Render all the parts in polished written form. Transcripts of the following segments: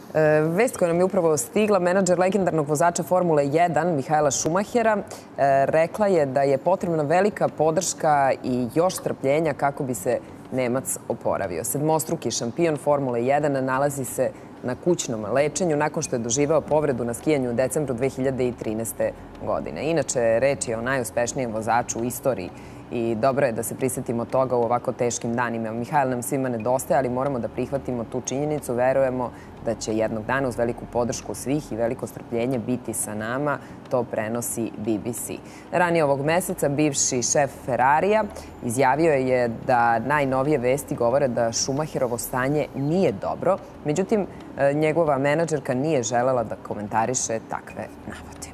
Vest koja nam je upravo stigla, menadžer legendarnog vozača Formule 1, Mihaela Šumahera, rekla je da je potrebna velika podrška i još strpljenja kako bi se Nemac oporavio. Sedmostruki šampion Formule 1 nalazi se na kućnom lečenju nakon što je doživeo povredu na skijanju u decembru 2013. godine. Inače, reč je o najuspešnijem vozaču u istoriji i dobro je da se prisjetimo toga u ovako teškim danima. Mihael nam svima nedostaje, ali moramo da prihvatimo tu činjenicu. Verujemo da će jednog dana uz veliku podršku svih i veliko strpljenje biti sa nama. To prenosi BBC. Ranije ovog meseca bivši šef Ferrarija izjavio je da najnovije vesti govore da Šumacherovo stanje nije dobro. Međutim, njegova menadžerka nije želela da komentariše takve navode.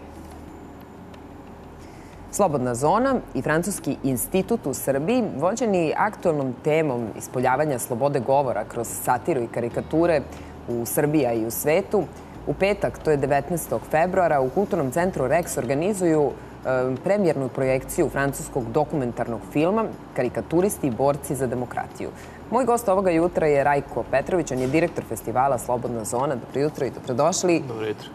Slobodna zona i Francuski institut u Srbiji, vođeni aktualnom temom ispoljavanja slobode govora kroz satiru i karikature u Srbiji i u svetu, u petak, to je 19. februara, u Kulturnom centru Rex organizuju premijernu projekciju francuskog dokumentarnog filma Karikaturisti i borci za demokratiju. Moj gost ovoga jutra je Rajko Petrović, on je direktor festivala Slobodna zona. Dobro jutro i dobrodošli. Dobro jutro.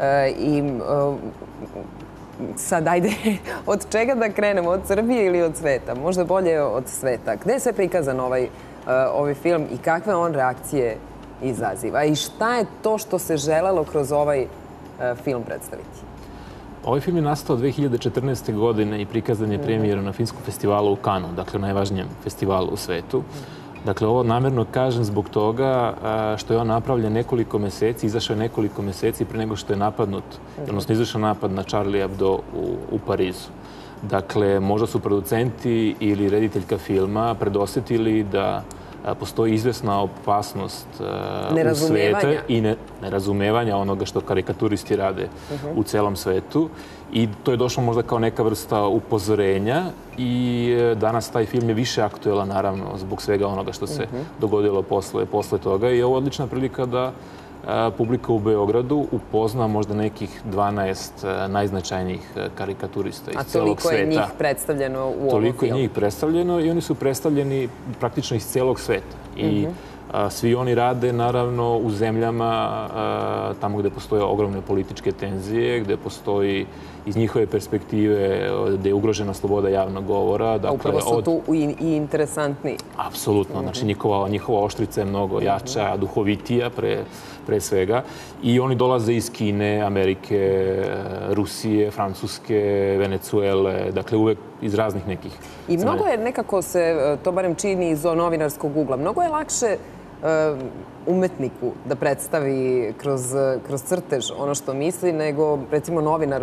Sad, ajde, od čega da krenemo? Od Srbije ili od sveta? Možda bolje od sveta. Gde je sve prikazan ovaj film i kakve on reakcije izaziva? I šta je to što se želelo kroz ovaj film predstaviti? Ovaj film je nastao 2014. godine i prikazan je premijerom na Filmskom festivalu u Kanu, dakle najvažnijem festivalu u svetu. Dakle, ovo namjerno kažem zbog toga što je on napravljen nekoliko meseci, izašao je nekoliko meseci pre nego što je napadnut, odnosno izašao napad na Charlie Hebdo u Parizu. Dakle, možda su producenti ili rediteljka filma predosjetili da postoji izvesna opasnost u svetu i nerazumevanja onoga što karikaturisti rade u celom svetu. I to je došlo možda kao neka vrsta upozorenja i danas taj film je više aktuelan, naravno, zbog svega onoga što se dogodilo posle toga. I ovo je odlična prilika da publika u Beogradu upozna možda nekih 12 najznačajnijih karikaturista iz celog sveta. A toliko je njih predstavljeno u ovom filmu? Toliko je njih predstavljeno i oni su predstavljeni praktično iz celog sveta. I svi oni rade, naravno, u zemljama tamo gde postoje ogromne političke tenzije, gde postoji iz njihove perspektive gde je ugrožena sloboda javnog govora. A upravo su tu i interesantni. Apsolutno. Znači, njihova oštrica je mnogo jača, duhovitija pre svega. I oni dolaze iz Kine, Amerike, Rusije, Francuske, Venecuele, dakle uvek iz raznih nekih zemalja. I mnogo je nekako se, to barem čini iz novinarskog ugla, mnogo je lakše umetniku da predstavi kroz crtež ono što misli, nego recimo novinaru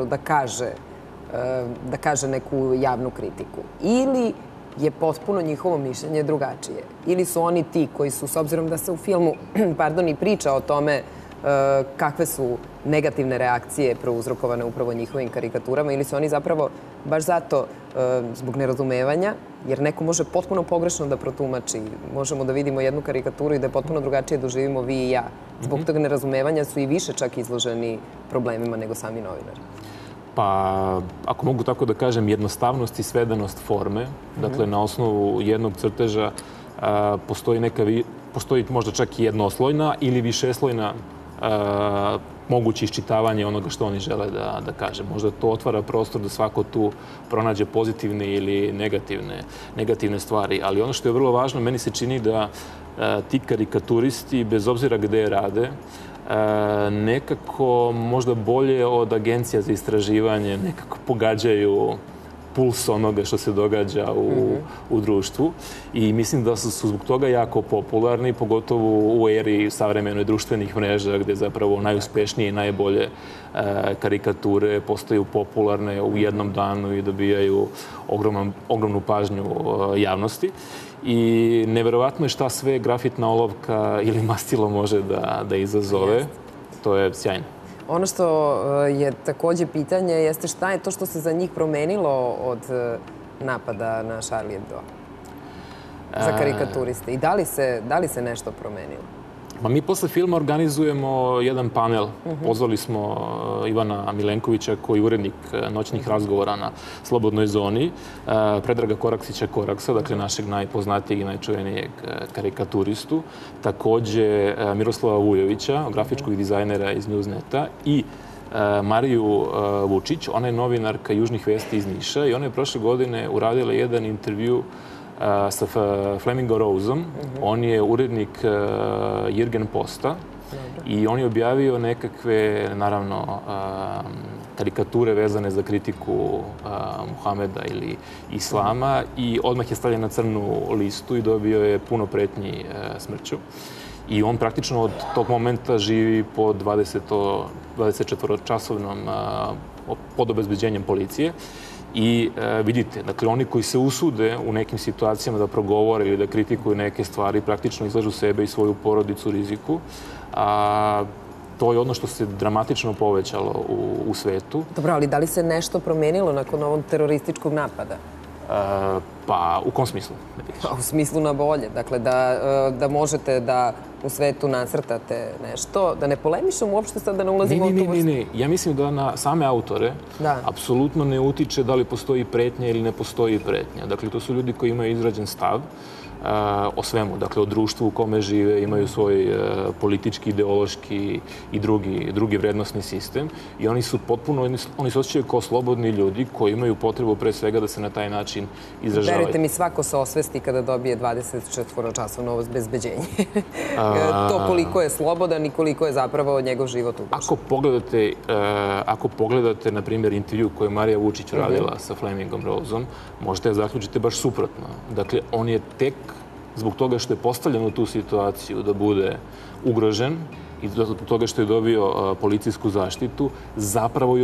da kaže neku javnu kritiku. Ili je potpuno njihovo mišljenje drugačije. Ili su oni ti koji su, s obzirom da se u filmu i priča o tome kakve su negativne reakcije prouzrokovane upravo njihovim karikaturama, ili su oni zapravo baš zato zbog nerazumevanja, jer neko može potpuno pogrešno da protumači. Možemo da vidimo jednu karikaturu i da je potpuno drugačije doživimo vi i ja. Zbog tog nerazumevanja su i više čak izloženi problemima nego sami novinari. Pa, ako mogu tako da kažem, jednostavnost i svedanost forme. Dakle, na osnovu jednog crteža postoji možda čak i jednoslojna ili višeslojna moguće iščitavanje onoga što oni žele da kaže. Možda to otvara prostor da svako tu pronađe pozitivne ili negativne stvari. Ali ono što je vrlo važno, meni se čini da ti karikaturisti, bez obzira gde rade, nekako možda bolje od agencija za istraživanje nekako pogađaju puls onoga što se događa u društvu. I mislim da su zbog toga jako popularni, pogotovo u eri savremenoj društvenih mreža, gde zapravo najuspešnije i najbolje karikature postaju popularne u jednom danu i dobijaju ogromnu pažnju javnosti. I neverovatno je šta sve grafitna olovka ili mastilo može da izazove. To je sjajno. Ono što je takođe pitanje jeste šta je to što se za njih promenilo od napada na Charlie Hebdo za karikaturiste i da li se nešto promenilo? Ma mi posle filma organizujemo jedan panel. Pozvali smo Ivana Milenkovića, koji je urednik noćnih razgovora na Slobodnoj zoni, Predraga Koraksića Koraksa, dakle našeg najpoznatijeg i najčuvenijeg karikaturistu, takođe Miroslava Vujovića, grafičkog dizajnera iz Newsneta i Mariju Vučić, ona je novinarka Južnih vesti iz Niša i ona je prošle godine uradila jedan intervju sa Flemingom Roseom. On je urednik Jürgen Posta i on je objavio nekakve, naravno, karikature vezane za kritiku Muhameda ili Islama i odmah je stavljen na crnu listu i dobio je puno pretnji smrću. I on praktično od tog momenta živi pod 24-časovnom pod obezbeđenjem policije. I vidite, dakle, oni koji se usude u nekim situacijama da progovore ili da kritikuju neke stvari, praktično izlažu sebe i svoju porodicu riziku. To je ono što se dramatično povećalo u svetu. Dobro, ali da li se nešto promenilo nakon ovog terorističkog napada? Pa, u kom smislu? U smislu na bolje. Dakle, da možete da u svetu nacrtate nešto, da ne polemišemo uopšte sad, da ne ulazimo u tu vrstu. Ne. Ja mislim da na same autore apsolutno ne utiče da li postoji pretnja ili ne postoji pretnja. Dakle, to su ljudi koji imaju izrađen stav o svemu, dakle, o društvu u kome žive, imaju svoj politički, ideološki i drugi vrednostni sistem i oni su potpuno, oni se osjećaju kao slobodni ljudi koji imaju potrebu pre svega da se na taj način izražavaju. Verujte mi, svako se osvesti kada dobije 24-časovno obezbeđenje. To koliko je slobodan i koliko je zapravo njegov život ugrožen. Ako pogledate, na primjer, intervju koju je Marija Vučić radila sa Flemingom Roseom, možete zaključiti baš suprotno. Dakle, on je tek zbog toga što je postavljen u tu situaciju da bude ugrožen i zbog toga što je dobio policijsku zaštitu, zapravo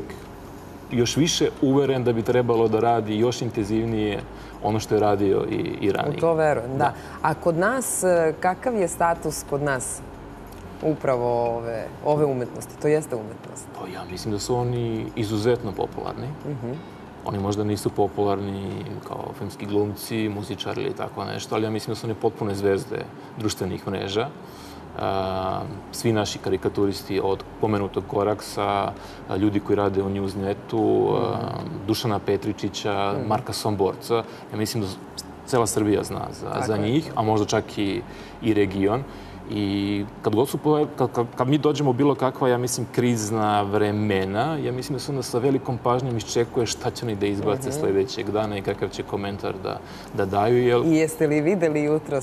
još više uveren da bi trebalo da radi još intenzivnije ono što je radio i ranije. U to verujem, da. A kod nas, kakav je status kod nas upravo ove umetnosti? To jeste umetnost. Pa ja mislim da su oni izuzetno popularni. Oni možda nisu popularni kao filmski glumci, muzičari ili tako nešto, ali ja mislim da su oni potpune zvezde društvenih mreža. Svi naši karikaturisti od pomenutog Koraksa, ljudi koji rade u Newsnetu, Dušana Petričića, Marka Somborca. Ja mislim da cela Srbija zna za njih, a možda čak i region. I kad mi dođemo u bilo kakva, ja mislim, krizna vremena, ja mislim da se onda sa velikom pažnjom iščekuje šta će oni da izbace sledećeg dana i kakav će komentar da daju. I jeste li videli jutros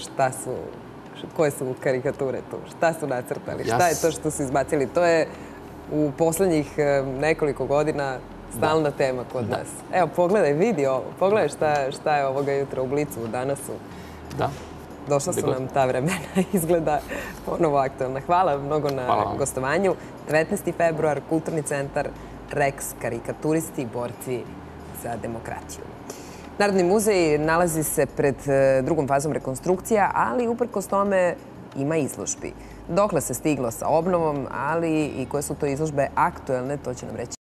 koje su karikature tu? Šta su nacrtali? Šta je to što su izbacili? To je u poslednjih nekoliko godina stalna tema kod nas. Evo, pogledaj, vidi ovo. Pogledaj šta je ovoga jutra u Blicu, u Danasu. Da. Došla su nam ta vremena, izgleda ponovo aktualna. Hvala mnogo na gostovanju. 19. februar, Kulturni centar Rex, karikaturisti i borci za demokratiju. Narodni muzej nalazi se pred drugom fazom rekonstrukcija, ali uprkos tome ima izložbi. Dokle se stiglo sa obnovom, ali i koje su to izložbe aktuelne, to će nam reći